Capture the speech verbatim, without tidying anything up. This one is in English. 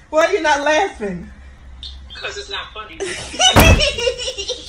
Why are you not laughing? Because it's not funny.